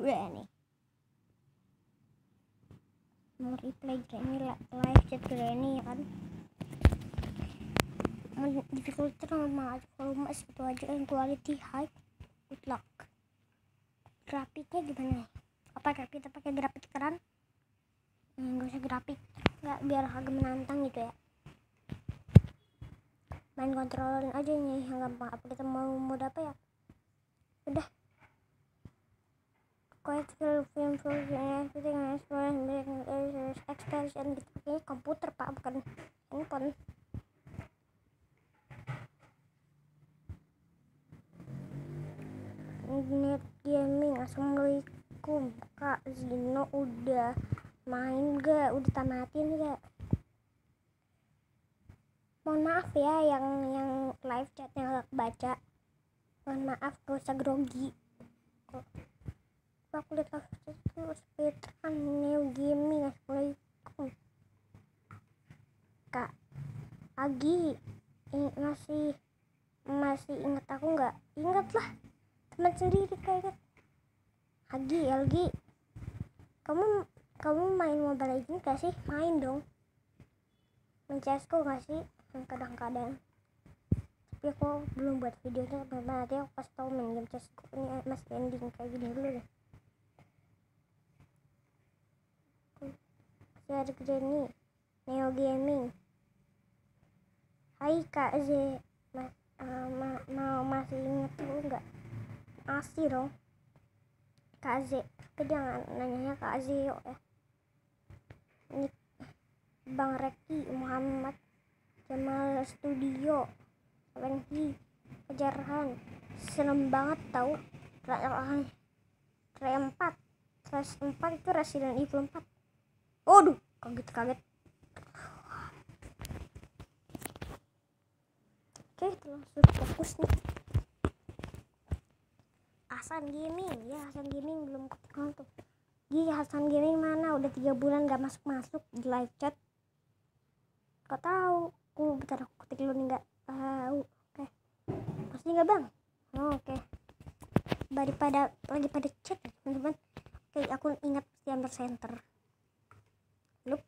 Granny. Mau replay Granny live chat Granny ya kan. Difficulty normal aja, kalau mas itu aja yang quality high. Good luck. Grafiknya gimana? Apa grafik pakai grafik keren? Nggak usah grafik, nggak, biar agak menantang gitu ya. Main controller aja nih yang gampang. Apa kita mau mode apa ya? Udah. Quiet film extension gitu. Ini komputer pak, bukan handphone. Net gaming. Assalamualaikum Kak Zino, udah main gak? Udah tamatin gak? Mohon maaf ya yang live chatnya gak baca. Mohon maaf, gak usah grogi. Aku lihat live speedrun new gaming. Assalamualaikum Kak Agi. Masih ingat aku nggak? Ingat lah, teman sendiri kayak Agi. Kamu main Mobile Legends gak sih? Main dong. Main CSGO gak sih? Kadang-kadang. Tapi aku belum buat videonya. Nanti aku pas tau main game CSGO ini masih ending kayak gini dulu deh. Share Granny Neo Gaming. Hai Kak Z, masih inget aku nggak? Masih dong Kak Z. Jangan nanyanya Kak Z yuk ya. Ini Bang Reki Muhammad Jamal Studio Wenhi Kejarhan. Serem banget tau. Ray 4 itu Resident Evil 4. Aduh, kaget. Oke, langsung fokus nih. Hasan Gaming, ya Hasan Gaming belum ketikung tuh. Hasan Gaming mana? Udah 3 bulan gak masuk di live chat. Gak tahu. Bentar aku ketik dulu nih, nggak tahu. Oke. Pasti nggak bang? Oke. Daripada lagi pada chat teman-teman. Oke, aku ingat pasti Amber Center. Look,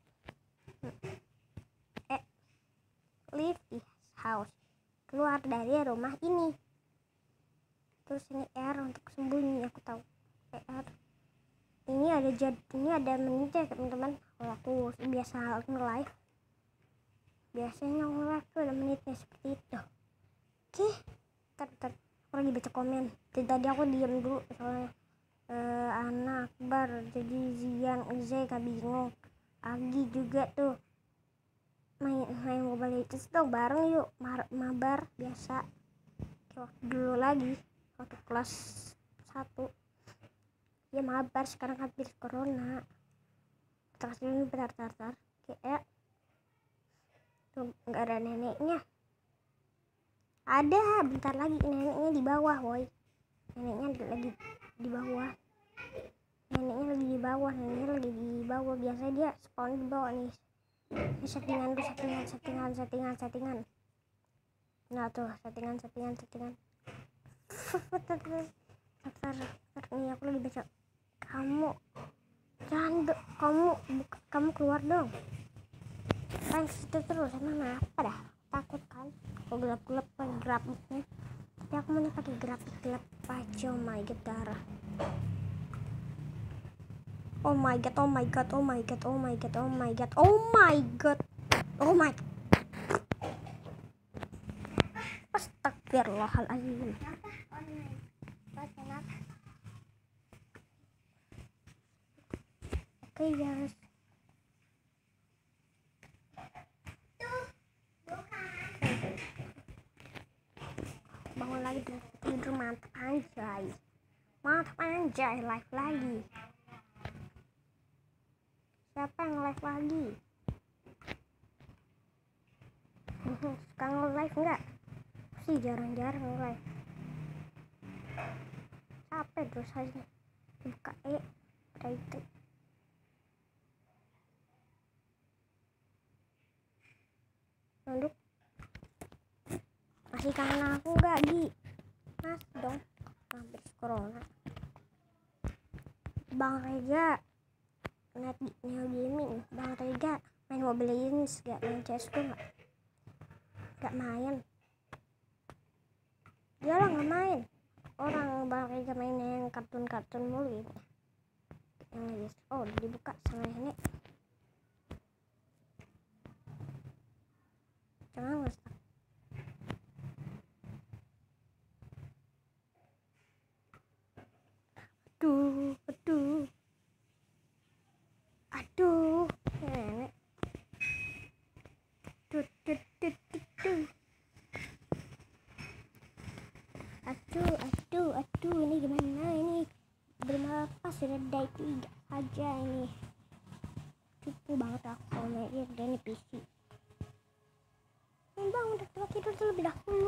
leave this house. Keluar dari rumah ini. Terus ini R untuk sembunyi, aku tahu. R. Ini ada menitnya teman-teman. Kalau aku biasa nge-live, biasanya nge-live tuh ada menitnya seperti itu. Oke. Ntar aku lagi baca komen. Tadi aku diam dulu soalnya anak Akbar jadi Zian gak bingung. Agi juga tuh main Mobile Legends dong bareng yuk. Mabar biasa waktu dulu lagi waktu kelas 1 ya, mabar. Sekarang habis corona. Terus ini bentar kayak tuh nggak ada neneknya. Ada, bentar lagi neneknya di bawah boy. Neneknya lagi di bawah. Biasanya dia spawn di bawah nih. Ini settingan. Nah tuh settingan. Bentar, nih aku lagi baca. Kamu keluar dong. Kan situ terus emang apa dah? Takut kan? Kalau gelap pakai grafiknya. Tapi aku mau pakai grafik gelap aja. Oh my god, darah. Oh my god. Astagfirullahaladzim. Oke guys. Bangun lagi tidur, mantap anjay. Live lagi. Siapa yang live lagi? Sekarang live enggak? Sih jarang live. Capek terus aja buka itu. Nunduk. Masih kangen aku enggak, Gi? Mas dong, hampir corona. Bang Rega Neo Gaming. Bang Rega main Mobile Legends gak? Main CSGO gak main. Dia lah gak main. Orang Bang Rega mainnya yang kartun-kartun mulu ini. Yang lagi udah dibuka sama nenek. Jangan ngestak. Aduh nenek. Aduh ini gimana ini? Belum apa sudah die 3 aja ini. Cupu banget aku kalau main ini PC. Bang udah tidur terlebih dahulu.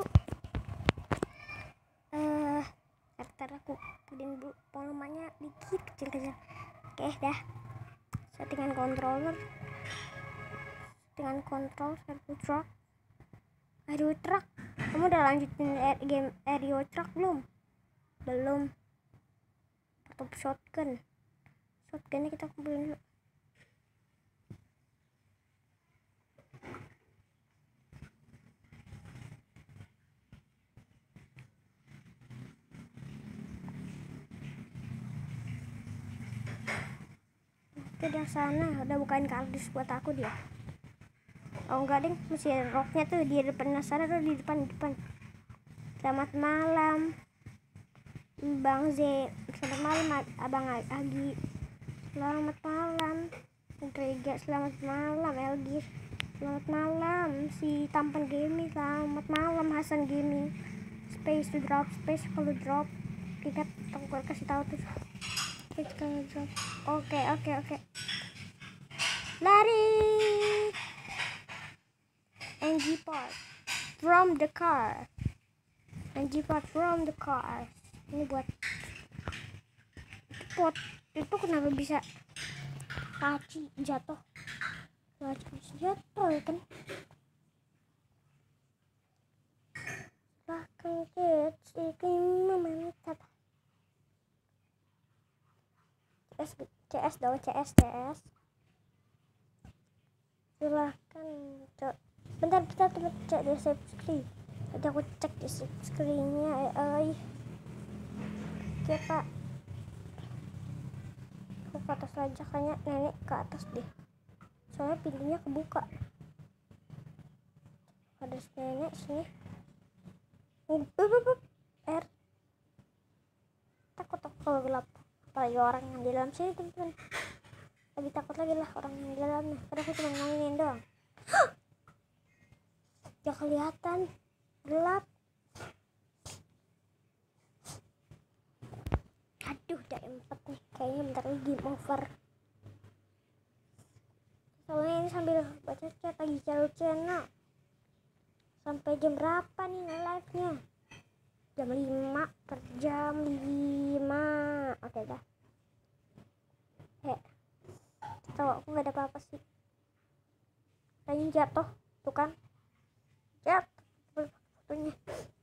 Ntar aku gedein volumenya dikit kecil. Oke dah. Settingan controller servo truck. Aero truck. Kamu udah lanjutin game Aero truck belum? Atau shotgunnya kita kumpulin dulu. Udah sana udah bukain kardus buat aku dia. Oh enggak deh, masih ada roknya tuh di depan. Sana tuh di depan. Selamat malam Bang Z, selamat malam Abang Agi, selamat malam Rega, selamat malam Elgis, selamat malam si Tampan Gaming, selamat malam Hasan Gaming. Space to drop, space kalau drop ingat aku kasih tahu tuh. Space kalau drop. Oke. Lari. NG part from the car. Ini buat pot itu kenapa bisa kaci jatuh ya kan? Bahkan mantap. CS dong, CS. Silahkan bentar kita cek di save screen. Tadi aku cek di save screen-nya kita aku ke atas aja, kayaknya nenek ke atas deh soalnya pintunya kebuka. Ada nenek sini. Takut kalau gelap, apalagi orang yang di dalam sini teman-teman. Lebih takut lagi lah orang yang di dalamnya, karena aku cuma mainin doang. Gak kelihatan, gelap. Aduh udah 4 nih, kayaknya bentar lagi game over. Soalnya ini sambil baca chat lagi channel. Sampai jam berapa nih live nya? Jam 5 per jam 5. Oke dah. Tahu aku gak ada apa-apa sih. Kayaknya jatuh, tuh kan? Jatuh fotonya.